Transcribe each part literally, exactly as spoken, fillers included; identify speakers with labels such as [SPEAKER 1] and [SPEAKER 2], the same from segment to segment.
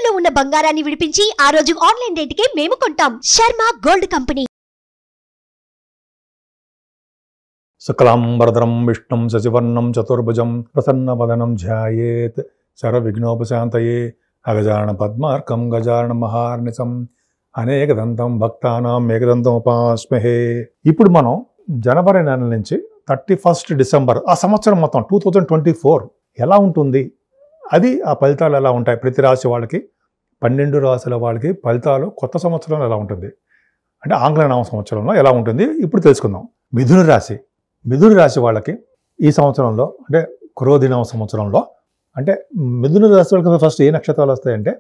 [SPEAKER 1] తాకట్టులో ఉన్న బంగారాన్ని విడిపించి ఆ రోజు ఆన్లైన్ రేటుకే మేము కొంటాం. Sharma gold company.
[SPEAKER 2] శుక్లాంబరధరం విష్ణుం శశివర్ణం చతుర్భుజం ప్రసన్నవదనం ధ్యాయేత్ సర్వవిఘ్నోపశాంతయే అగజానన పద్మార్కం గజానన మహార్నిశం అనేకదంతం భక్తానాం ఏకదంతం ఉపాస్మహే. ఇప్పుడు మనం జనవరి నెల నుంచి థర్టీ ఫస్ట్ డిసెంబర్ ఆ సంవత్సరం మొత్తం టూ థౌజండ్ ట్వంటీ ఫోర్ ఎలా ఉంటుంది, అది ఆ ఫలితాలు ఎలా ఉంటాయి, ప్రతి రాశి వాళ్ళకి పన్నెండు రాశుల వాళ్ళకి ఫలితాలు కొత్త సంవత్సరంలో ఎలా ఉంటుంది అంటే ఆంగ్ల నామ సంవత్సరంలో ఎలా ఉంటుంది ఇప్పుడు తెలుసుకుందాం. మిథున రాశి మిథున రాశి వాళ్ళకి ఈ సంవత్సరంలో అంటే క్రోధినామ సంవత్సరంలో అంటే మిథున రాశి వాళ్ళకి ఫస్ట్ ఏ నక్షత్రాలు వస్తాయంటే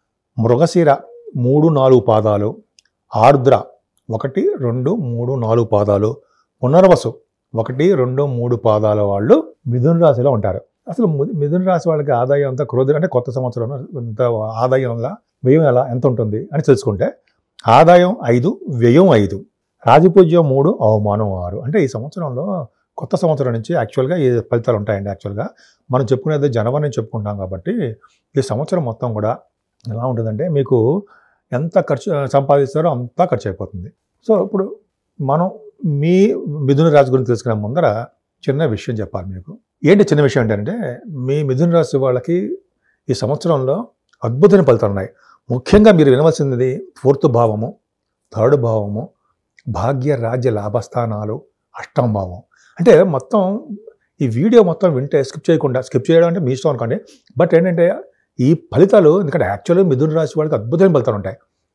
[SPEAKER 2] మృగశిర మూడు నాలుగు పాదాలు, ఆర్ద్ర ఒకటి రెండు మూడు నాలుగు పాదాలు, పునర్వసు ఒకటి రెండు మూడు పాదాల వాళ్ళు మిథున రాశిలో ఉంటారు. అసలు మిథున రాశి వాళ్ళకి ఆదాయం అంతా క్రోధి అంటే కొత్త సంవత్సరంలో ఎంత ఆదాయం వ్యయం ఎలా ఎంత ఉంటుంది అని తెలుసుకుంటే ఆదాయం ఐదు, వ్యయం ఐదు, రాజపూజ్యం మూడు, అవమానం ఆరు. అంటే ఈ సంవత్సరంలో కొత్త సంవత్సరం నుంచి యాక్చువల్గా ఈ ఫలితాలు ఉంటాయండి. యాక్చువల్గా మనం చెప్పుకునేది జనవరి నుంచి చెప్పుకుంటాం కాబట్టి ఈ సంవత్సరం మొత్తం కూడా ఎలా ఉంటుందంటే మీకు ఎంత ఖర్చు సంపాదిస్తారో అంతా ఖర్చు అయిపోతుంది. సో ఇప్పుడు మనం మీ మిథున రాశి గురించి తెలుసుకునే ముందర చిన్న విషయం చెప్పాలి మీకు. ఏంటి చిన్న విషయం ఏంటంటే మీ మిథున రాశి వాళ్ళకి ఈ సంవత్సరంలో అద్భుతమైన ఫలితాలు ఉన్నాయి. ముఖ్యంగా మీరు వినవలసినది ఫోర్త్ భావము, థర్డ్ భావము, భాగ్య రాజ్య లాభస్థానాలు, అష్టమ భావం. అంటే మొత్తం ఈ వీడియో మొత్తం వింటే స్కిప్ చేయకుండా, స్కిప్ చేయడం అంటే మీ ఇష్టం అనుకోండి, బట్ ఏంటంటే ఈ ఫలితాలు ఎందుకంటే యాక్చువల్గా మిథున రాశి వాళ్ళకి అద్భుతమైన ఫలితాలు ఉంటాయి.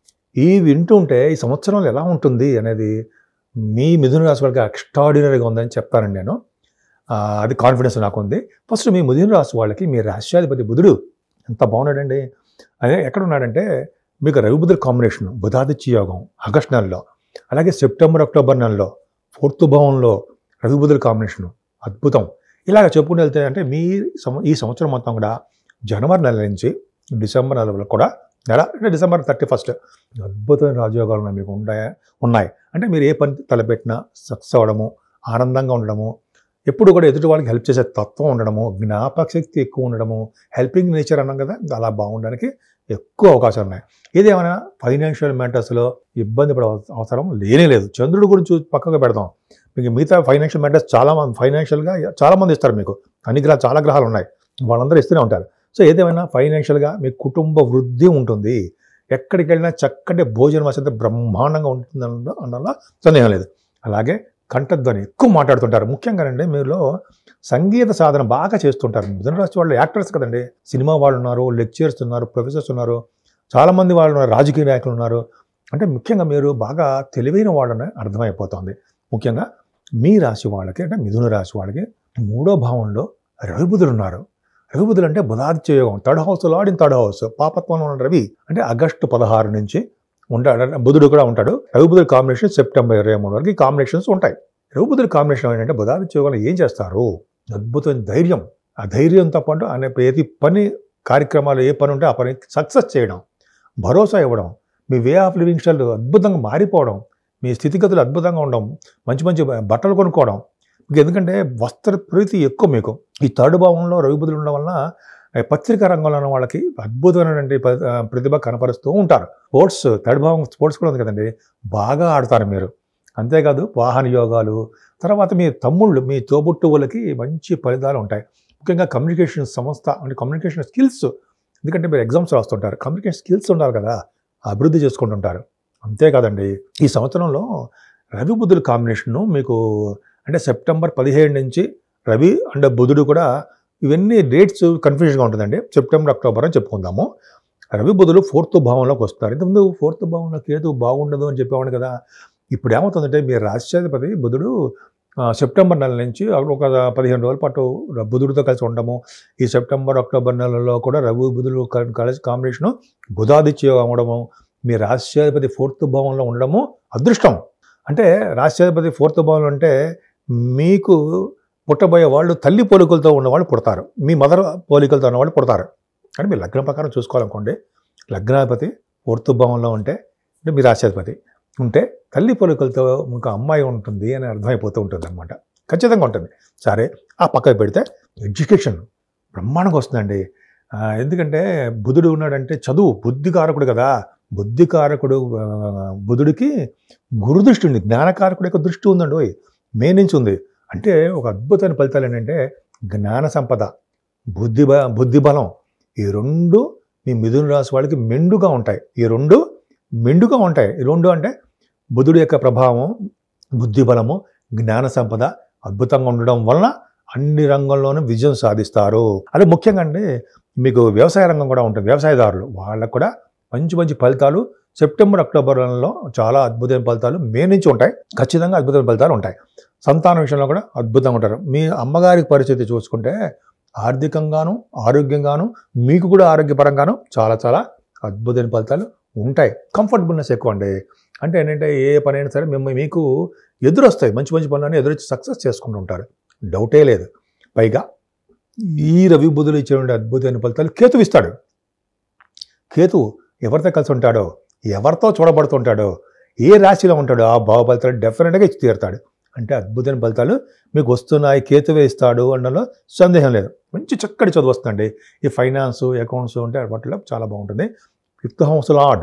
[SPEAKER 2] ఈ వింటూ ఉంటే ఈ సంవత్సరంలో ఎలా ఉంటుంది అనేది మీ మిథున రాశి వాళ్ళకి ఎక్స్ట్రాడినరీగా ఉందని చెప్తానండి నేను. అది కాన్ఫిడెన్స్ నాకు ఉంది. ఫస్ట్ మీ మిథున రాశి వాళ్ళకి మీ రాష్ట్రాధిపతి బుధుడు ఎంత బాగున్నాడండి. అదే ఎక్కడ ఉన్నాడంటే మీకు రవి బుధుడు కాంబినేషన్, బుధాదిత్య యోగం ఆగస్టు నెలలో, అలాగే సెప్టెంబర్ అక్టోబర్ నెలలో ఫోర్త్ భావంలో రవి బుధుడు కాంబినేషన్ అద్భుతం. ఇలాగ చెప్పుకుని వెళ్తే అంటే మీ ఈ సంవత్సరం మొత్తం కూడా జనవరి నెల నుంచి డిసెంబర్ నెల వరకు కూడా నెల అంటే డిసెంబర్ థర్టీ ఫస్ట్ అద్భుతమైన రాజయోగాలు ఉన్నాయి మీకు ఉన్నాయి ఉన్నాయి అంటే మీరు ఏ పని తలపెట్టినా సక్సెస్ అవ్వడము, ఆనందంగా ఉండడము, ఎప్పుడు కూడా ఎదుటి వాళ్ళకి హెల్ప్ చేసే తత్వం ఉండడము, జ్ఞాపక శక్తి ఎక్కువ ఉండడము, హెల్పింగ్ నేచర్ అన్నాం కదా, అలా బాగుండడానికి ఎక్కువ అవకాశాలు ఉన్నాయి. ఏదేమైనా ఫైనాన్షియల్ మ్యాటర్స్లో ఇబ్బంది పడే అవసరం లేనే లేదు. చంద్రుడి గురించి పక్కగా పెడదాం, మీకు మిగతా ఫైనాన్షియల్ మ్యాటర్స్ చాలా మంది ఫైనాన్షియల్గా చాలామంది ఇస్తారు. మీకు అన్ని గ్రహాలు చాలా గ్రహాలు ఉన్నాయి, వాళ్ళందరూ ఇస్తూనే ఉంటారు. సో ఏదేమైనా ఫైనాన్షియల్గా మీ కుటుంబ వృద్ధి ఉంటుంది. ఎక్కడికి వెళ్ళినా చక్కటి భోజనం వసతి బ్రహ్మాండంగా ఉంటుంది అన్నలా సందేహం లేదు. అలాగే కంఠధ్వని ఎక్కువ మాట్లాడుతుంటారు. ముఖ్యంగా అండి మీలో సంగీత సాధన బాగా చేస్తుంటారు. మిథున రాశి వాళ్ళు యాక్టర్స్ కదండి, సినిమా వాళ్ళు ఉన్నారు, లెక్చరర్స్ ఉన్నారు, ప్రొఫెసర్స్ ఉన్నారు, చాలామంది వాళ్ళు ఉన్నారు, రాజకీయ నాయకులు ఉన్నారు. అంటే ముఖ్యంగా మీరు బాగా తెలివైన వాళ్ళని అర్థమైపోతుంది. ముఖ్యంగా మీ రాశి వాళ్ళకి అంటే మిథున రాశి వాళ్ళకి మూడో భావంలో రవిబుధులు ఉన్నారు. రవిబుధులు అంటే బుధాదిత్య యోగం, third house lord in third house, పాపత్వంలో ఉన్న రవి అంటే ఆగస్టు పదహారు నుంచి ఉంటాడు. బుధుడు కూడా ఉంటాడు. రవిబుధుల కాంబినేషన్ సెప్టెంబర్ ఇరవై మూడు వరకు ఈ కాంబినేషన్స్ ఉంటాయి. రవిబుధుల కాంబినేషన్ ఏంటంటే బుధాదిత్య యోగంలో ఏం చేస్తారు, అద్భుతమైన ధైర్యం, ఆ ధైర్యంతో పాటు అనే ప్రతి పని కార్యక్రమాలు ఏ పని ఉంటే ఆ పని సక్సెస్ చేయడం, భరోసా ఇవ్వడం, మీ వే ఆఫ్ లివింగ్ స్టైల్ అద్భుతంగా మారిపోవడం, మీ స్థితిగతులు అద్భుతంగా ఉండడం, మంచి మంచి బట్టలు కొనుక్కోవడం. ఎందుకంటే వస్త్ర ప్రీతి ఎక్కువ మీకు. ఈ థర్డ్ భావంలో రవిబుధులు ఉండడం వలన పత్రికా రంగంలో ఉన్న వాళ్ళకి అద్భుతమైనటువంటి ప్రతిభ కనపరుస్తూ ఉంటారు. స్పోర్ట్స్ థర్డ్ భావం స్పోర్ట్స్ కూడా ఉంది కదండి, బాగా ఆడతారు మీరు. అంతేకాదు వాహన యోగాలు, తర్వాత మీ తమ్ముళ్ళు మీ తోబుట్టువులకి మంచి ఫలితాలు ఉంటాయి. ముఖ్యంగా కమ్యూనికేషన్ సంస్థ అంటే కమ్యూనికేషన్ స్కిల్స్, ఎందుకంటే మీరు ఎగ్జామ్స్ రాస్తుంటారు, కమ్యూనికేషన్ స్కిల్స్ ఉండాలి కదా, అభివృద్ధి చేసుకుంటుంటారు. అంతేకాదండి ఈ సంవత్సరంలో రవి బుధుల కాంబినేషను మీకు అంటే సెప్టెంబర్ పదిహేడు నుంచి రవి అండ్ బుధుడు కూడా, ఇవన్నీ డేట్స్ కన్ఫ్యూజన్గా ఉంటుందండి. సెప్టెంబర్ అక్టోబర్ అని చెప్పుకుందాము. రవి బుధులు ఫోర్త్ భావంలోకి వస్తారు. ఇంతకుముందు ఫోర్త్ భావంలో కేతు బాగుండదు అని చెప్పేవాడు కదా. ఇప్పుడు ఏమవుతుందంటే మీ రాష్ట్రాధిపతి బుధుడు సెప్టెంబర్ నెల నుంచి ఒక పదిహేను రోజుల పాటు బుధుడితో కలిసి ఉండడము, ఈ సెప్టెంబర్ అక్టోబర్ నెలలో కూడా రవి బుధుడు కలిసి కాంబినేషను బుధాదిత్య అవ్వడము, మీ రాష్ట్రాధిపతి ఫోర్త్ భావంలో ఉండడము అదృష్టం. అంటే రాష్ట్రాధిపతి ఫోర్త్ భావంలో అంటే మీకు పుట్టబోయే వాళ్ళు తల్లి పోలికలతో ఉన్నవాళ్ళు పుడతారు, మీ మదర్ పోలికలతో ఉన్నవాళ్ళు పుడతారు. కానీ మీ లగ్నం ప్రకారం చూసుకోవాలనుకోండి, లగ్నాధిపతి ఫోర్త్ భావంలో ఉంటే అంటే మీ రాష్ట్రాధిపతి ఉంటే తల్లి పోలికలతో మీకు అమ్మాయి ఉంటుంది అని అర్థమైపోతూ ఉంటుంది అనమాట. ఖచ్చితంగా ఉంటుంది. సరే ఆ పక్కకు పెడితే ఎడ్యుకేషన్ బ్రహ్మాండంగా వస్తుందండి. ఎందుకంటే బుధుడు ఉన్నాడంటే చదువు, బుద్ధికారకుడు కదా. బుద్ధికారకుడు బుధుడికి గురుదృష్టి ఉంది, జ్ఞానకారకుడు యొక్క దృష్టి ఉందండి, మే నుంచి ఉంది. అంటే ఒక అద్భుతమైన ఫలితాలు ఏంటంటే జ్ఞాన సంపద, బుద్ధి బ బుద్ధి బలం, ఈ రెండు మీ మిథున రాశి వాళ్ళకి మెండుగా ఉంటాయి. ఈ రెండు మెండుగా ఉంటాయి. ఈ రెండు అంటే బుధుడి యొక్క ప్రభావం, బుద్ధి బలము, జ్ఞాన సంపద అద్భుతంగా ఉండడం వలన అన్ని రంగంలోనూ విజయం సాధిస్తారు. అదే ముఖ్యంగా అండి మీకు వ్యవసాయ రంగం కూడా ఉంటుంది. వ్యవసాయదారులు వాళ్ళకు కూడా మంచి మంచి ఫలితాలు సెప్టెంబర్ అక్టోబర్లో చాలా అద్భుతమైన ఫలితాలు మే నుంచి ఉంటాయి. ఖచ్చితంగా అద్భుతమైన ఫలితాలు ఉంటాయి. సంతాన విషయంలో కూడా అద్భుతంగా ఉంటారు. మీ అమ్మగారి పరిస్థితి చూసుకుంటే ఆర్థికంగాను ఆరోగ్యంగాను మీకు కూడా ఆరోగ్యపరంగాను చాలా చాలా అద్భుతమైన ఫలితాలు ఉంటాయి. కంఫర్టబుల్నెస్ ఎక్కువ అండి. అంటే ఏంటంటే ఏ పని అయినా సరే మేము మీకు ఎదురొస్తాయి, మంచి మంచి పనులన్నీ ఎదురొచ్చి సక్సెస్ చేసుకుంటూ ఉంటారు, డౌటే లేదు. పైగా ఈ రవి బుధులు ఇచ్చే అద్భుతమైన ఫలితాలు కేతువు ఇస్తాడు. కేతువు ఎవరితో కలిసి ఉంటాడో, ఎవరితో చూడబడుతుంటాడో, ఏ రాశిలో ఉంటాడో ఆ భావ ఫలితాలు డెఫినెట్గా ఇచ్చి తీరుతాడు. అంటే అద్భుతమైన ఫలితాలు మీకు వస్తున్నాయి, కేతువే ఇస్తాడు అనడంలో సందేహం లేదు. మంచి చక్కటి చదువు వస్తుందండి. ఈ ఫైనాన్స్, అకౌంట్స్ ఉంటే వాటిలో చాలా బాగుంటుంది. ఫిఫ్త్ హౌస్ లార్డ్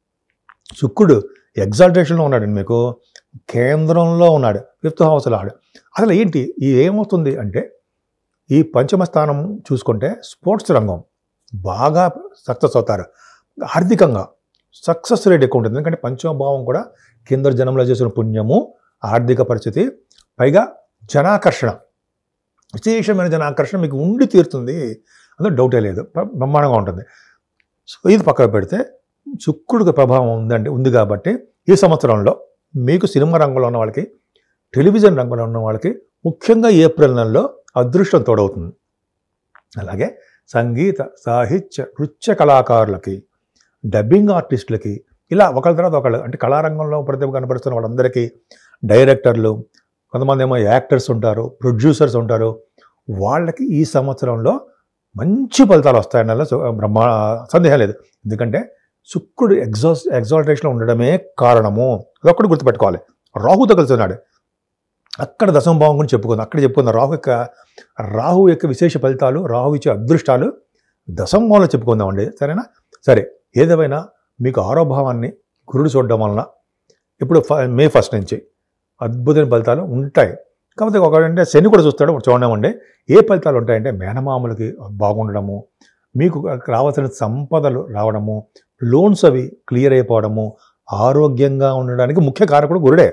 [SPEAKER 2] శుక్రుడు ఎగ్జాల్టేషన్లో ఉన్నాడండి, మీకు కేంద్రంలో ఉన్నాడు, ఫిఫ్త్ హౌస్ లార్డ్. అసలు ఏంటి ఈ ఏమవుతుంది అంటే ఈ పంచమ స్థానం చూసుకుంటే స్పోర్ట్స్ రంగం బాగా సక్సెస్ అవుతారు. ఆర్థికంగా సక్సెస్ రేట్ ఎక్కువ ఉంటుంది. ఎందుకంటే పంచమ భావం కూడా కింద జనంలో చేసిన పుణ్యము, ఆర్థిక పరిస్థితి, పైగా జనాకర్షణ, విశేషమైన జనాకర్షణ మీకు ఉండి తీరుతుంది, అందులో డౌటే లేదు, బ్రహ్మాండంగా ఉంటుంది. సో ఇది పక్కన పెడితే శుక్రుడికి ప్రభావం ఉందండి, ఉంది కాబట్టి ఈ సంవత్సరంలో మీకు సినిమా రంగంలో ఉన్న వాళ్ళకి, టెలివిజన్ రంగంలో ఉన్న వాళ్ళకి ముఖ్యంగా ఏప్రిల్ నెలలో అదృష్టం తోడవుతుంది. అలాగే సంగీత, సాహిత్య, నృత్య కళాకారులకి, డబ్బింగ్ ఆర్టిస్టులకి, ఇలా ఒకళ్ళ తర్వాత ఒకళ్ళు అంటే కళారంగంలో ప్రతిభ కనపరుస్తున్న వాళ్ళందరికీ, డైరెక్టర్లు, కొంతమంది ఏమో యాక్టర్స్ ఉంటారు, ప్రొడ్యూసర్స్ ఉంటారు, వాళ్ళకి ఈ సంవత్సరంలో మంచి ఫలితాలు వస్తాయన్న బ్రహ్మ సందేహం లేదు. ఎందుకంటే శుక్రుడు ఎగ్జాస్ ఎగ్జాల్టేషన్లో ఉండడమే కారణము. అదొక్కటి గుర్తుపెట్టుకోవాలి. రాహుతో కలిసి ఉన్నాడు, అక్కడ దశమ భావం గురించి చెప్పుకుందాం. అక్కడ చెప్పుకుందాం రాహు యొక్క రాహు యొక్క విశేష ఫలితాలు, రాహు ఇచ్చే అదృష్టాలు దశమ భావంలో చెప్పుకుందామండి, సరేనా? సరే, ఏదేమైనా మీకు ఆరో భావాన్ని గురుడు చూడడం వలన ఇప్పుడు మే ఫస్ట్ నుంచి అద్భుతమైన ఫలితాలు ఉంటాయి. కాకపోతే ఒకటంటే శని కూడా చూస్తాడు, చూడమండి. ఏ ఫలితాలు ఉంటాయంటే మేనమామలకి బాగుండడము, మీకు రావాల్సిన సంపదలు రావడము, లోన్స్ అవి క్లియర్ అయిపోవడము, ఆరోగ్యంగా ఉండడానికి ముఖ్య కారకుడు గురుడే.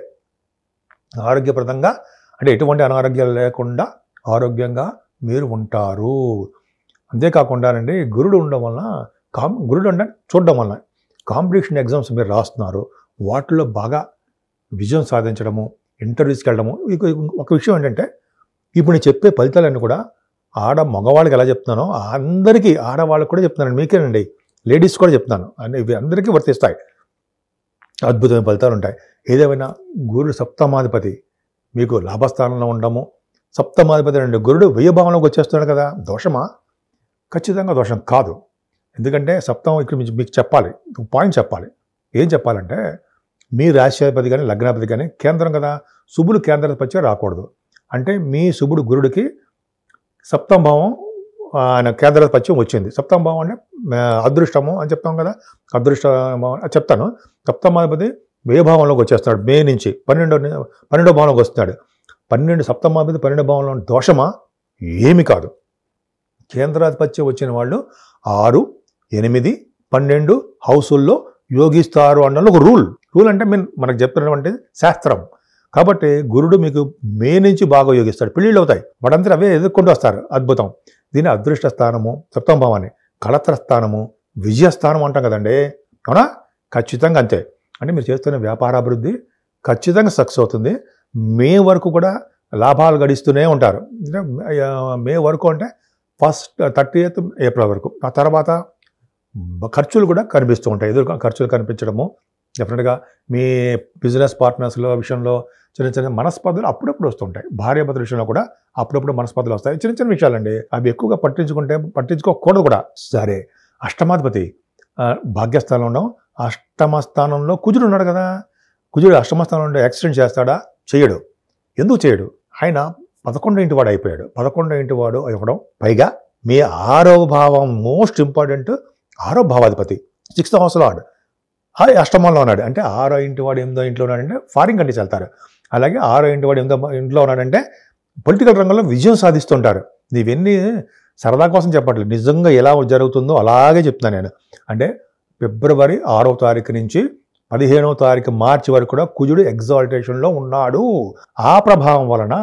[SPEAKER 2] ఆరోగ్యప్రదంగా అంటే ఎటువంటి అనారోగ్యాలు లేకుండా ఆరోగ్యంగా మీరు ఉంటారు. అంతేకాకుండానండి గురుడు ఉండడం వలన కాం గురుడు అంటే చూడడం వలన కాంపిటీషన్ ఎగ్జామ్స్ మీరు రాస్తున్నారు, వాటిలో బాగా విజయం సాధించడము, ఇంటర్వ్యూస్కి వెళ్ళడము. ఒక విషయం ఏంటంటే ఇప్పుడు నేను చెప్పే ఫలితాలన్నీ కూడా ఆడ మగవాళ్ళకి ఎలా చెప్తున్నానో అందరికీ ఆడవాళ్ళకి కూడా చెప్తున్నాను, మీకేనండి, లేడీస్ కూడా చెప్తున్నాను, అంటే ఇవి అందరికీ వర్తిస్తాయి. అద్భుతమైన ఫలితాలు ఉంటాయి. ఏదేమైనా గురుడు సప్తమాధిపతి మీకు లాభస్థానంలో ఉండడము, సప్తమాధిపతి అంటే గురుడు వెయ్యి భావంలోకి వచ్చేస్తున్నాడు కదా, దోషమా? ఖచ్చితంగా దోషం కాదు. ఎందుకంటే సప్తమం ఇక్కడ మీకు చెప్పాలి, పాయింట్ చెప్పాలి. ఏం చెప్పాలంటే మీ రాశ్యాధిపతి కానీ లగ్నాధిపతి కానీ కేంద్రం కదా, శుభుడు కేంద్రాధిపత్యం రాకూడదు. అంటే మీ శుభుడు గురుడికి సప్తమ భావం ఆయన కేంద్రాధిపత్యం వచ్చింది. సప్తమ భావం అంటే అదృష్టము అని చెప్తాం కదా, అదృష్ట చెప్తాను. సప్తమాధిపతి వ్యయభావంలోకి వచ్చేస్తున్నాడు మే నుంచి, పన్నెండో పన్నెండో భావంలోకి వస్తున్నాడు. పన్నెండు సప్తమాధిపతి పన్నెండో భావంలో దోషమా? ఏమి కాదు. కేంద్రాధిపత్యం వచ్చిన వాళ్ళు ఆరు, ఎనిమిది, పన్నెండు హౌసుల్లో యోగిస్తారు అన్నది ఒక రూల్. రూల్ అంటే మీన్ మనకు చెప్తున్నటువంటి శాస్త్రం. కాబట్టి గురుడు మీకు మే నుంచి బాగా యోగిస్తాడు, పెళ్ళిళ్ళు అవుతాయి, వాడంతా అవే ఎదుర్కొంటూ వస్తారు. అద్భుతం. దీని అదృష్ట స్థానము, సప్తమ భావాన్ని కళత్ర స్థానము, విజయస్థానం అంటాం కదండి, అవునా? ఖచ్చితంగా అంతే. అంటే మీరు చేస్తున్న వ్యాపారాభివృద్ధి ఖచ్చితంగా సక్సెస్ అవుతుంది. మే వరకు కూడా లాభాలు గడిస్తూనే ఉంటారు. మే వరకు అంటే ఫస్ట్ థర్టీ ఎయిత్ ఏప్రిల్ వరకు. ఆ తర్వాత ఖర్చులు కూడా కనిపిస్తూ ఉంటాయి, ఎదురు ఖర్చులు కనిపించడము. డెఫినెట్గా మీ బిజినెస్ పార్ట్నర్స్లో విషయంలో చిన్న చిన్న మనస్పర్ధలు అప్పుడప్పుడు వస్తుంటాయి. భార్యాభర్తల విషయంలో కూడా అప్పుడప్పుడు మనస్పర్ధలు వస్తాయి. చిన్న చిన్న విషయాలండి, అవి ఎక్కువగా పట్టించుకుంటే పట్టించుకోకూడదు కూడా. సరే, అష్టమాధిపతి భాగ్యస్థానంలో ఉండడం, అష్టమ స్థానంలో కుజుడు ఉన్నాడు కదా, కుజుడు అష్టమ స్థానంలో యాక్సిడెంట్ చేస్తాడా? చేయడు. ఎందుకు చేయడు? ఆయన పదకొండో ఇంటి వాడు అయిపోయాడు. పదకొండో ఇంటి వాడు ఇవ్వడం, పైగా మీ ఆరో భావం మోస్ట్ ఇంపార్టెంట్. ఆరో భావాధిపతి సిక్స్త్ హౌస్లో వాడు అష్టమంలో ఉన్నాడు అంటే ఆరో ఇంటి వాడు ఎనిమిదో ఇంట్లో ఉన్నాడంటే ఫారిన్ కంట్రీస్ వెళ్తారు. అలాగే ఆరో ఇంటి వాడు ఎనిమిదో ఇంట్లో ఉన్నాడంటే పొలిటికల్ రంగంలో విజయం సాధిస్తుంటారు. ఇవన్నీ సరదా కోసం చెప్పట్లేదు, నిజంగా ఎలా జరుగుతుందో అలాగే చెప్తున్నాను నేను. అంటే ఫిబ్రవరి ఆరో తారీఖు నుంచి పదిహేనవ తారీఖు మార్చి వరకు కూడా కుజుడు ఎగ్జాల్టేషన్లో ఉన్నాడు. ఆ ప్రభావం వలన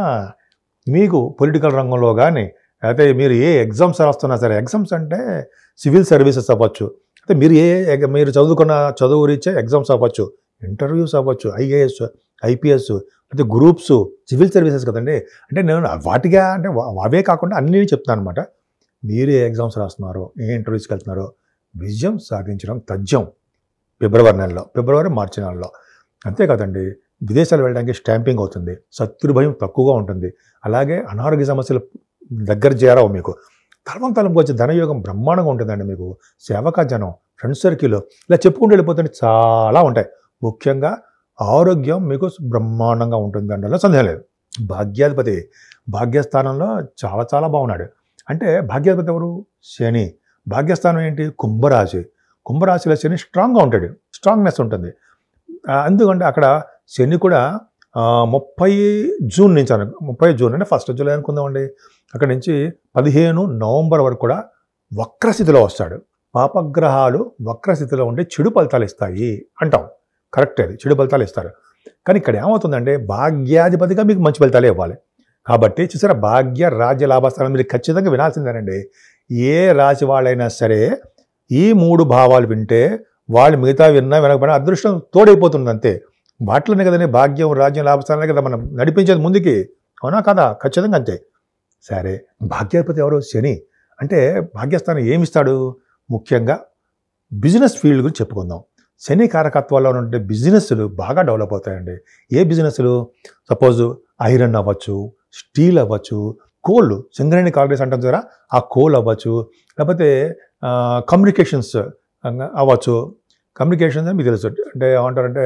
[SPEAKER 2] మీకు పొలిటికల్ రంగంలో కానీ అయితే మీరు ఏ ఎగ్జామ్స్ రాస్తున్నా సరే, ఎగ్జామ్స్ అంటే సివిల్ సర్వీసెస్ అవ్వచ్చు, అయితే మీరు ఏ మీరు చదువుకున్న చదువు రీచే ఎగ్జామ్స్ అవ్వచ్చు, ఇంటర్వ్యూస్ అవ్వచ్చు, ఐఏఎస్ ఐపీఎస్ అయితే గ్రూప్స్ సివిల్ సర్వీసెస్ కదండి. అంటే నేను వాటిగా అంటే అవే కాకుండా అన్నీ చెప్తాను అనమాట. మీరు ఏ ఎగ్జామ్స్ రాస్తున్నారో, ఏ ఇంటర్వ్యూస్కి వెళ్తున్నారో విజయం సాధించడం తథ్యం ఫిబ్రవరి నెలలో, ఫిబ్రవరి మార్చి నెలలో. అంతే కదండి, విదేశాలు వెళ్ళడానికి స్టాంపింగ్ అవుతుంది, శత్రు భయం తక్కువగా ఉంటుంది, అలాగే అనారోగ్య సమస్యలు దగ్గర చేరావు మీకు. తలం తలంకి వచ్చే ధనయోగం బ్రహ్మాండంగా ఉంటుందండి మీకు. సేవకా జనం, ఫ్రెండ్ సర్కిల్ ఇలా చెప్పుకుంటూ వెళ్ళిపోతుంటే చాలా ఉంటాయి. ముఖ్యంగా ఆరోగ్యం మీకు బ్రహ్మాండంగా ఉంటుంది అంటే సందేహం లేదు. భాగ్యాధిపతి భాగ్యస్థానంలో చాలా చాలా బాగున్నాడు. అంటే భాగ్యాధిపతి ఎవరు? శని. భాగ్యస్థానం ఏంటి? కుంభరాశి. కుంభరాశిలో శని స్ట్రాంగ్గా ఉంటాడు, స్ట్రాంగ్నెస్ ఉంటుంది. ఎందుకంటే అక్కడ శని కూడా ముప్పై జూన్ నుంచి అను ముప్పై జూన్ అంటే ఫస్ట్ జూలై అనుకుందామండి, అక్కడి నుంచి పదిహేను నవంబర్ వరకు కూడా వక్రస్థితిలో వస్తాడు. పాపగ్రహాలు వక్రస్థితిలో ఉండి చెడు ఫలితాలు ఇస్తాయి అంటాం, కరెక్ట్, అది చెడు ఫలితాలు ఇస్తారు. కానీ ఇక్కడ ఏమవుతుందంటే భాగ్యాధిపతిగా మీకు మంచి ఫలితాలే ఇవ్వాలి. కాబట్టి చూసారా, భాగ్య రాజ్య లాభస్థానం మీరు ఖచ్చితంగా వినాల్సిందేనండి. ఏ రాశి వాళ్ళైనా సరే ఈ మూడు భావాలు వింటే వాళ్ళు మిగతా విన్నా వినకపోయినా అదృష్టం తోడైపోతుంది అంతే. వాటిలోనే కదండి భాగ్యం రాజ్యం లాభస్థానాలే కదా మనం నడిపించేది ముందుకి, అవునా కదా? ఖచ్చితంగా అంతే. సరే, భాగ్యాధిపతి ఎవరు? శని. అంటే భాగ్యస్థానం ఏమిస్తాడు? ముఖ్యంగా బిజినెస్ ఫీల్డ్ గురించి చెప్పుకుందాం. శని కారకత్వాల్లో ఉంటే బిజినెస్లు బాగా డెవలప్ అవుతాయండి. ఏ బిజినెస్లు? సపోజ్ ఐరన్ అవ్వచ్చు, స్టీల్ అవ్వచ్చు, కోల్, సింగరేణి కాంగ్రెస్ అంటాం ద్వారా ఆ కోల్ అవ్వచ్చు, లేకపోతే కమ్యూనికేషన్స్ అవ్వచ్చు. కమ్యూనికేషన్స్ అని మీకు తెలుసు, అంటే ఏమంటారంటే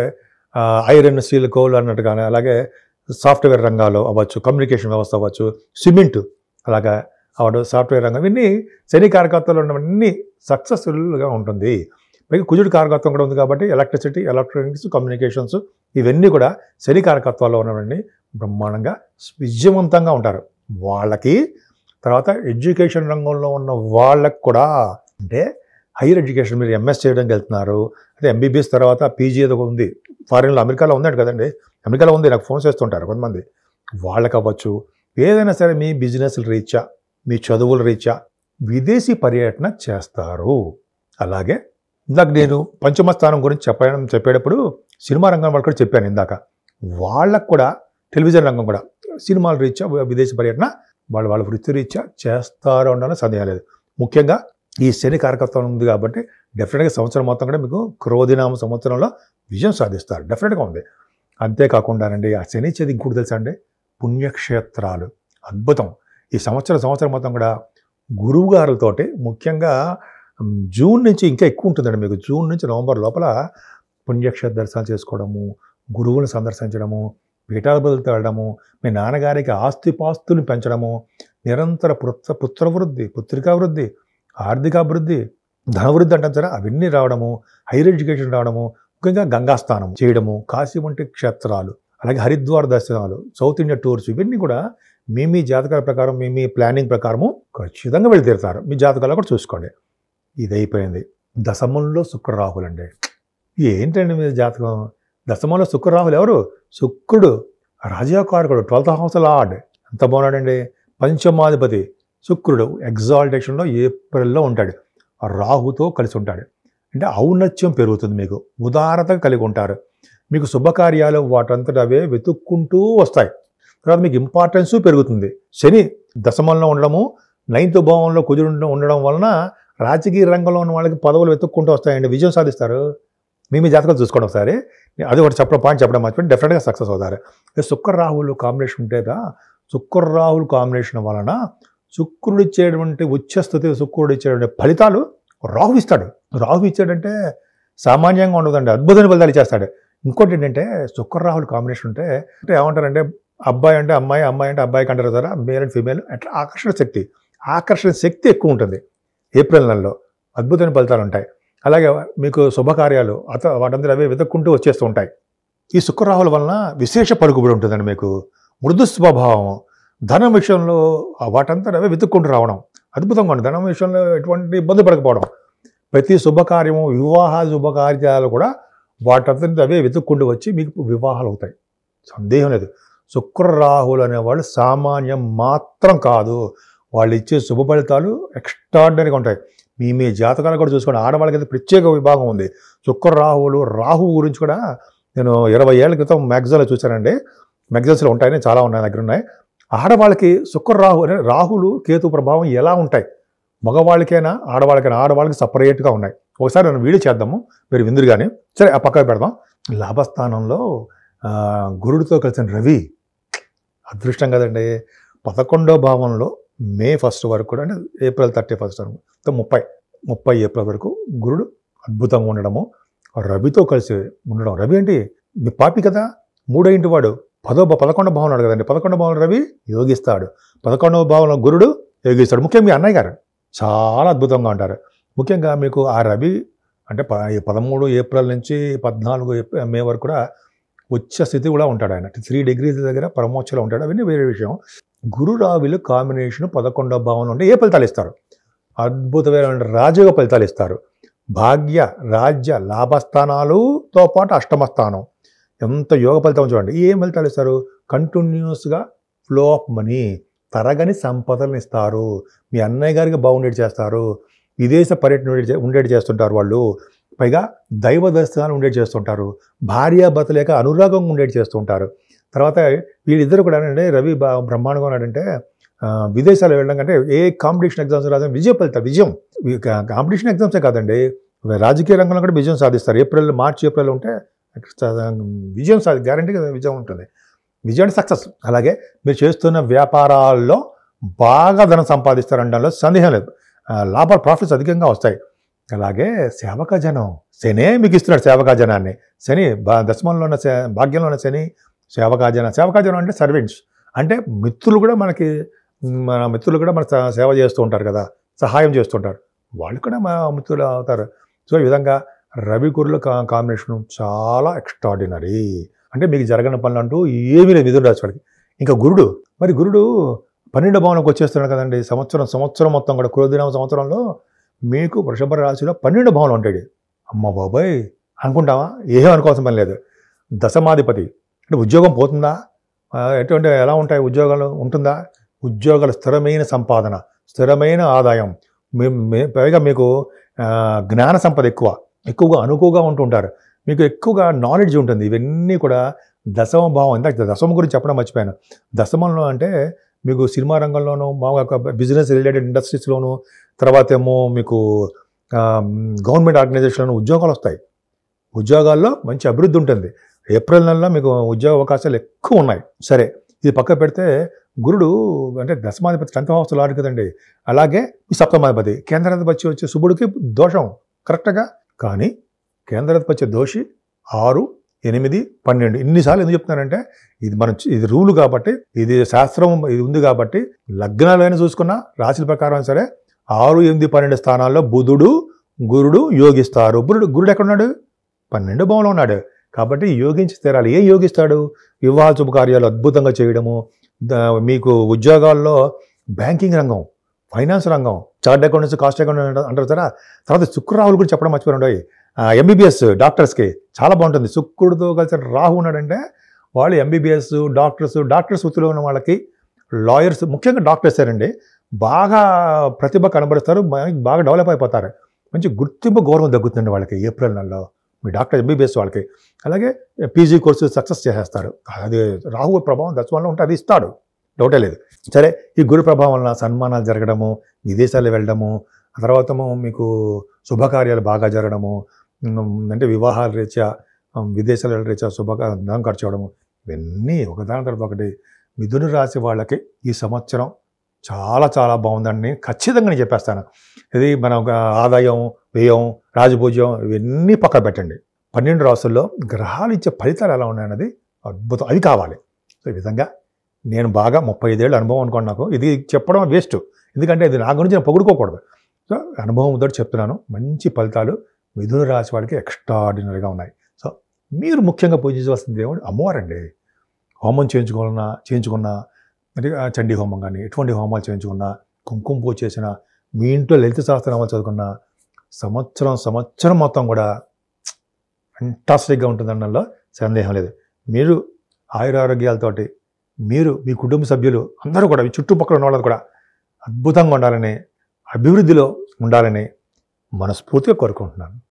[SPEAKER 2] ఐరన్, స్టీల్, కోల్ అన్నట్టుగానే. అలాగే సాఫ్ట్వేర్ రంగాల్లో అవ్వచ్చు, కమ్యూనికేషన్ వ్యవస్థ అవ్వచ్చు, సిమెంట్ అలాగా అవ్వడం, సాఫ్ట్వేర్ రంగం, ఇవన్నీ శని కారకత్వాలు ఉన్నవన్నీ సక్సెస్ఫుల్గా ఉంటుంది. పైగా కుజుడు కారకత్వం కూడా ఉంది కాబట్టి ఎలక్ట్రిసిటీ, ఎలక్ట్రానిక్స్, కమ్యూనికేషన్స్ ఇవన్నీ కూడా శని కారకత్వాల్లో ఉన్నవన్నీ బ్రహ్మాండంగా విజయవంతంగా ఉంటారు. వాళ్ళకి తర్వాత ఎడ్యుకేషన్ రంగంలో ఉన్న వాళ్ళకి కూడా, అంటే హైయర్ ఎడ్యుకేషన్ మీరు ఎంఎస్ చేయడానికి వెళ్తున్నారు, అంటే ఎంబీబీఎస్ తర్వాత పీజీ ఏదో ఉంది, ఫారిన్లో అమెరికాలో ఉందండి కదండి, అమెరికాలో ఉంది, నాకు ఫోన్ చేస్తుంటారు కొంతమంది. వాళ్ళకి అవ్వచ్చు, ఏదైనా సరే మీ బిజినెస్ రీత్యా, మీ చదువుల రీత్యా విదేశీ పర్యటన చేస్తారు. అలాగే ఇందాక నేను పంచమ స్థానం గురించి చెప్పడం చెప్పేటప్పుడు సినిమా రంగం వాళ్ళు కూడా చెప్పాను ఇందాక, వాళ్ళకు కూడా టెలివిజన్ రంగం కూడా సినిమాల రీత్యా విదేశీ పర్యటన వాళ్ళు వాళ్ళ వృత్తి రీత్యా చేస్తారు అనడానికి సందేహం లేదు. ముఖ్యంగా ఈ శని కారకత్వం ఉంది కాబట్టి డెఫినెట్గా సంవత్సరం మొత్తం కూడా మీకు క్రోధినామ సంవత్సరంలో విజయం సాధిస్తారు, డెఫినెట్గా ఉంది. అంతేకాకుండానండి ఆ శని చేతి ఇంకోటి తెలుసా అండి, పుణ్యక్షేత్రాలు అద్భుతం. ఈ సంవత్సరం సంవత్సరం మొత్తం కూడా గురువు గారులతోటి, ముఖ్యంగా జూన్ నుంచి ఇంకా ఎక్కువ ఉంటుందండి మీకు, జూన్ నుంచి నవంబర్ లోపల పుణ్యక్షేత్ర దర్శనాలు చేసుకోవడము, గురువులను సందర్శించడము, పీఠాభివృద్ధి వెళ్ళడము, మీ నాన్నగారికి ఆస్తిపాస్తులు పెంచడము, నిరంతర పుత్ర పుత్రవృద్ధి, పుత్రికావృద్ధి, ఆర్థికాభివృద్ధి, ధనవృద్ధి అంటాం సరే అవన్నీ రావడము, హైయర్ ఎడ్యుకేషన్ రావడము, ముఖ్యంగా గంగాస్నానం చేయడము, కాశీ వంటి క్షేత్రాలు, అలాగే హరిద్వార్ దర్శనాలు, సౌత్ ఇండియా టూర్స్, ఇవన్నీ కూడా మీ మీ జాతకాల ప్రకారం, మీ మీ ప్లానింగ్ ప్రకారము ఖచ్చితంగా వెళ్ళి తీరుతారు. మీ జాతకాలు కూడా చూసుకోండి. ఇది అయిపోయింది. దశమంలో శుక్రరాహులు అండి. ఏంటండి మీ జాతకం? దశమంలో శుక్రరాహులు ఎవరు? శుక్రుడు రాజయోగకారకుడు, ట్వెల్త్ హౌస్ లార్డ్. ఎంత బాగున్నాడండి. పంచమాధిపతి శుక్రుడు ఎగ్జాల్టేషన్లో ఏప్రిల్లో ఉంటాడు, రాహుతో కలిసి ఉంటాడు. అంటే ఔన్నత్యం పెరుగుతుంది, మీకు ఉదారత కలిగి ఉంటారు, మీకు శుభకార్యాలు వాటంతట అవే వెతుక్కుంటూ వస్తాయి. తర్వాత మీకు ఇంపార్టెన్సు పెరుగుతుంది. శని దశమంలో ఉండడము, నైన్త్ భావంలో కుజుడు ఉండడం వలన రాజకీయ రంగంలో ఉన్న వాళ్ళకి పదవులు వెతుక్కుంటూ వస్తాయండి, విజయం సాధిస్తారు. మీ మీ జాతకాలు చూసుకోండి ఒకసారి. అది ఒకటి చెప్పడం పాయింట్ చెప్పడం మర్చిపోయి డెఫినెట్గా సక్సెస్ అవుతారు. శుక్ర రాహులు కాంబినేషన్ ఉంటేదా, శుక్ర రాహులు కాంబినేషన్ వలన శుక్రుడు ఇచ్చేటువంటి ఉచ్చస్థితి, శుక్రుడు ఇచ్చేటువంటి ఫలితాలు రాహు ఇస్తాడు. రాహు ఇచ్చాడంటే సామాన్యంగా ఉండదండి, అద్భుతమైన ఫలితాలు ఇచ్చేస్తాడు. ఇంకోటి ఏంటంటే శుక్ర రాహులు కాంబినేషన్ ఉంటే అంటే ఏమంటారంటే అబ్బాయి అంటే అమ్మాయి, అమ్మాయి అంటే అబ్బాయికి అంటారు కదా, మేల్ అండ్ ఫీమేల్ అట్లా ఆకర్షణ శక్తి, ఆకర్షణ శక్తి ఎక్కువ ఉంటుంది. ఏప్రిల్ నెలలో అద్భుతమైన ఫలితాలు ఉంటాయి. అలాగే మీకు శుభకార్యాలు అత వాటందరూ అవే వెతుక్కుంటూ వచ్చేస్తూ ఉంటాయి. ఈ శుక్రరాహుల వలన విశేష పలుకుబడి ఉంటుందండి. మీకు మృదు స్వభావం, ధనం విషయంలో వాటంతా అవే వెతుక్కుంటూ రావడం అద్భుతంగా ఉంటుంది. ధనం విషయంలో ఎటువంటి ఇబ్బంది పడకపోవడం, ప్రతి శుభకార్యము, వివాహ శుభకార్యాలు కూడా వాటంతా అవే వెతుక్కుంటూ వచ్చి మీకు వివాహాలు అవుతాయి. సందేహం లేదు. శుక్రరాహులు అనేవాళ్ళు సామాన్యం మాత్రం కాదు. వాళ్ళు ఇచ్చే శుభ ఫలితాలు ఎక్స్ట్రాడినరీగా ఉంటాయి. మీ మీ జాతకాలు కూడా చూసుకోండి. ఆడవాళ్ళకి అయితే ప్రత్యేక విభాగం ఉంది. శుక్రరాహువులు, రాహువు గురించి కూడా నేను ఇరవై ఏళ్ల క్రితం మ్యాగజైన్లో చూశానండి. మ్యాగజైన్స్లో ఉంటాయని చాలా ఉన్నాయి, దగ్గర ఉన్నాయి. ఆడవాళ్ళకి శుక్రరాహు అనే రాహులు కేతు ప్రభావం ఎలా ఉంటాయి, మగవాళ్ళకైనా ఆడవాళ్ళకైనా, ఆడవాళ్ళకి సపరేట్గా ఉన్నాయి. ఒకసారి నేను వీడియో చేద్దాము, మీరు విందురు కానీ. సరే, ఆ పక్కకు పెడదాం. లాభస్థానంలో గురుడితో కలిసిన రవి అదృష్టం కదండి. పదకొండో భావంలో మే ఫస్ట్ వరకు కూడా, అంటే ఏప్రిల్ థర్టీ ఫస్ట్ వరకు, ముప్పై ముప్పై ఏప్రిల్ వరకు గురుడు అద్భుతంగా ఉండడము, రవితో కలిసి ఉండడం. రవి ఏంటి, మీ పాపి కదా, మూడో ఇంటి వాడు. పదో పదకొండో భావం ఉన్నాడు కదండి. పదకొండో భావంలో రవి యోగిస్తాడు, పదకొండవ భావంలో గురుడు యోగిస్తాడు. ముఖ్యంగా మీ అన్నయ్య గారు చాలా అద్భుతంగా ఉంటారు. ముఖ్యంగా మీకు ఆ రవి అంటే ప పదమూడు ఏప్రిల్ నుంచి పద్నాలుగు మే వరకు కూడా ఉచ్చ స్థితి కూడా ఉంటాడు. ఆయన త్రీ డిగ్రీస్ దగ్గర పరమోచ్చలో ఉంటాడు. అవన్నీ వేరే విషయం. గురు రావిలు కాంబినేషన్ పదకొండవ భావంలో ఉంటే ఏ ఫలితాలు ఇస్తారు? అద్భుతమైన రాజయోగ ఫలితాలు ఇస్తారు. భాగ్య, రాజ్య, లాభస్థానాలతో పాటు అష్టమ స్థానం, ఎంత యోగ ఫలితం చూడండి. ఏం ఫలితాలు ఇస్తారు? కంటిన్యూస్గా ఫ్లో ఆఫ్ మనీ, తరగని సంపదలను ఇస్తారు. మీ అన్నయ్య గారికి బాగుండేది చేస్తారు. విదేశ పర్యటన ఉండేది చేస్తుంటారు వాళ్ళు. పైగా దైవ దర్శనాలు ఉండేది చేస్తుంటారు. భార్యాభర్త లేక అనురాగంగా ఉండేది చేస్తుంటారు. తర్వాత వీళ్ళిద్దరు కూడా అంటే రవి బ్రహ్మాండంగా ఉన్నాడంటే విదేశాలు వెళ్ళడం కంటే ఏ కాంపిటీషన్ ఎగ్జామ్స్ రాదని విజయ ఫలితాలు, విజయం. కాంపిటీషన్ ఎగ్జామ్సే కాదండి, రాజకీయ రంగంలో కూడా విజయం సాధిస్తారు. ఏప్రిల్ మార్చి ఏప్రిల్ ఉంటే విజయం సాధి గ్యారంటీగా విజయం ఉంటుంది. విజయం సక్సెస్. అలాగే మీరు చేస్తున్న వ్యాపారాల్లో బాగా ధనం సంపాదిస్తారనడంలో సందేహం లేదు. లాభాలు, ప్రాఫిట్స్ అధికంగా వస్తాయి. అలాగే సేవక జనం, శనే మీకు ఇస్తున్నాడు సేవకా జనాన్ని. శని దశమంలో ఉన్న భాగ్యంలో ఉన్న శని సేవకా జన. సేవకా జనం అంటే సర్వెంట్స్, అంటే మిత్రులు కూడా మనకి, మన మిత్రులు కూడా మన సేవ చేస్తూ ఉంటారు కదా, సహాయం చేస్తుంటారు. వాళ్ళు కూడా మా మిత్రులు అవుతారు. సో ఈ విధంగా రవి గురుల కాంబినేషన్ చాలా ఎక్స్ట్రాడినరీ. అంటే మీకు జరగని పనులు అంటూ ఏమీ లేదు మిథున రాశి వాడికి. ఇంకా గురుడు, మరి గురుడు పన్నెండు భావనకు వచ్చేస్తున్నాడు కదండి. సంవత్సరం సంవత్సరం మొత్తం కూడా కులదిన సంవత్సరంలో మీకు వృషభ రాశిలో పన్నెండు భావనలు ఉంటాయి. అమ్మ బాబాయ్ అనుకుంటావా? ఏమీ అనుకోవాల్సిన పని లేదు. దశమాధిపతి అంటే ఉద్యోగం పోతుందా? ఎటువంటి ఎలా ఉంటాయి ఉద్యోగాలు? ఉంటుందా? ఉద్యోగాల స్థిరమైన సంపాదన, స్థిరమైన ఆదాయం, పైగా మీకు జ్ఞాన సంపద ఎక్కువ, ఎక్కువగా అనుకువగా ఉంటుంటారు. మీకు ఎక్కువగా నాలెడ్జ్ ఉంటుంది. ఇవన్నీ కూడా దశమ భావం. ఇందాక దశమ గురించి చెప్పడం మర్చిపోయాను. దశమంలో అంటే మీకు సినిమా రంగంలోనూ, మామూలుగా బిజినెస్ రిలేటెడ్ ఇండస్ట్రీస్లోను, తర్వాత ఏమో మీకు గవర్నమెంట్ ఆర్గనైజేషన్లో ఉద్యోగాలు వస్తాయి. ఉద్యోగాల్లో మంచి అభివృద్ధి ఉంటుంది. ఏప్రిల్ నెలలో మీకు ఉద్యోగ అవకాశాలు ఎక్కువ ఉన్నాయి. సరే, ఇది పక్క పెడితే గురుడు అంటే దశమాధిపతి టెన్త్ హౌస్లో ఆడు కదండి. అలాగే ఈ సప్తమాధిపతి కేంద్రాధిపతి వచ్చే శుభుడికి దోషం కరెక్ట్గా. కానీ కేంద్రాధిపతి దోషి ఆరు, ఎనిమిది, పన్నెండు. ఇన్నిసార్లు ఎందుకు చెప్తున్నానంటే ఇది మనం ఇది రూలు కాబట్టి, ఇది శాస్త్రం ఇది ఉంది కాబట్టి, లగ్నాలైనా చూసుకున్నా రాశుల ప్రకారం సరే ఆరు, ఎనిమిది, పన్నెండు స్థానాల్లో బుధుడు, గురుడు యోగిస్తారు. గురుడు గురుడు ఎక్కడున్నాడు? పన్నెండు భావంలో ఉన్నాడు. కాబట్టి యోగించి తీరాలి. ఏ యోగిస్తాడు? వివాహ శుభకార్యాలు అద్భుతంగా చేయడము, మీకు ఉద్యోగాల్లో బ్యాంకింగ్ రంగం, ఫైనాన్స్ రంగం, చార్ట్ అకౌంటెంట్స్, కాస్ట్ అకౌంటెంట్ అంటారు కదా. తర్వాత శుక్రరాహులు గురించి చెప్పడం మర్చిపోయాడు. ఎంబీబీఎస్ డాక్టర్స్కి చాలా బాగుంటుంది. శుక్రుడితో కలిసి రాహు ఉన్నాడంటే వాళ్ళు ఎంబీబీఎస్ డాక్టర్స్, డాక్టర్స్ వృత్తిలో ఉన్న వాళ్ళకి, లాయర్స్, ముఖ్యంగా డాక్టర్స్ అండి బాగా ప్రతిభ కనబరుస్తారు, బాగా డెవలప్ అయిపోతారు. మంచి గుర్తింపు, గౌరవం తగ్గుతుంది వాళ్ళకి ఏప్రిల్ నెలలో మీ డాక్టర్ ఎంబీబీఎస్ వాళ్ళకి. అలాగే పీజీ కోర్సు సక్సెస్ చేసేస్తారు. అది రాహు ప్రభావం దశమంలో ఉంటే అది ఇస్తాడు, డౌటే లేదు. సరే, ఈ గురు ప్రభావం వలన సన్మానాలు జరగడము, విదేశాలు వెళ్ళడము, ఆ తర్వాత మీకు శుభకార్యాలు బాగా జరగడము, అంటే వివాహాల రీత్యా, విదేశాల రీత్యా శుభకార్యం ఖర్చు అవ్వడము, ఇవన్నీ ఒకదాని తర్వాత ఒకటి. మిథున రాశి వాళ్ళకి ఈ సంవత్సరం చాలా చాలా బాగుందని ఖచ్చితంగా నేను చెప్పేస్తాను. ఇది మన ఆదాయం, వ్యయం, రాజభోజ్యం ఇవన్నీ పక్కన పెట్టండి. పన్నెండు రాసుల్లో గ్రహాలు ఇచ్చే ఫలితాలు ఎలా ఉన్నాయన్నది అద్భుతం, అది కావాలి. సో ఈ విధంగా నేను బాగా ముప్పై ఐదేళ్ళు అనుభవం అనుకోండి నాకు. ఇది చెప్పడం వేస్ట్, ఎందుకంటే ఇది నా గురించి నేను పొగుడుకోకూడదు. సో అనుభవంతో చెప్తున్నాను, మంచి ఫలితాలు మిథున రాశి వాడికి ఎక్స్ట్రాడినరీగా ఉన్నాయి. సో మీరు ముఖ్యంగా పూజించవలసిన దేవుడు అమ్మవారండి. హోమం చేయించుకున్నా చేయించుకున్నా అంటే చండీ హోమం కానీ ఎటువంటి హోమాలు చేయించుకున్నా, కుంకుమ పూజ చేసిన, మీ ఇంట్లో లలిత సహస్రనామాలు చదువుకున్న సంవత్సరం సంవత్సరం మొత్తం కూడా ఫంటాస్టిక్గా ఉంటుందనడంలో సందేహం లేదు. మీరు ఆయురారోగ్యాలతోటి మీరు మీ కుటుంబ సభ్యులు అందరూ కూడా మీ చుట్టుపక్కల ఉన్న వాళ్ళు కూడా అద్భుతంగా ఉండాలని, అభివృద్ధిలో ఉండాలని మనస్ఫూర్తిగా కోరుకుంటున్నాను.